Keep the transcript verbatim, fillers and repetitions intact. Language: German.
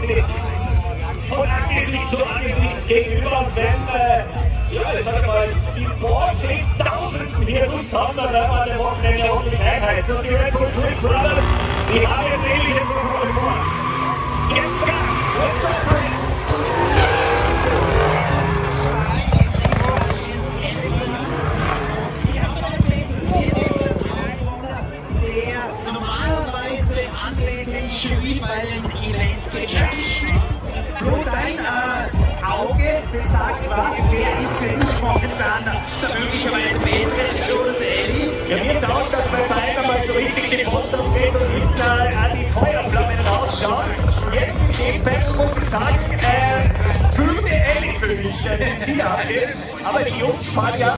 quasi von Angesicht zu Angesicht gegenüber. Und wenn, äh, ja, ich sag mal, die paar Zehntausenden hier Lust haben, dann werden wir an dem Wochenende ordentlich einheizen. Und die Red Bull Twin Brothers, die haben jetzt ähnliches noch vor. Jetzt Gas! Der normalerweise anwesend Jury bei den Events geschafft. Flo, dein äh, Auge besagt was? Wer ist für dich momentan der möglicherweise beste oder der Elli? Ja, mir taugt, dass bei beiden mal so richtig die Post aufgeht und hinten äh, an die Feuerflammen rausschauen. Jetzt in dem Battle muss ich sagen, äh, grüne Elli für mich, äh, den Sieger. Aber die Jungs fahren ja